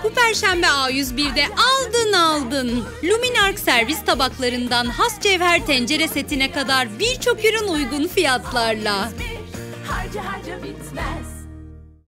Bu perşembe A101'de aldın. Luminark servis tabaklarından has cevher tencere setine kadar birçok ürün uygun fiyatlarla. Harca bitmez.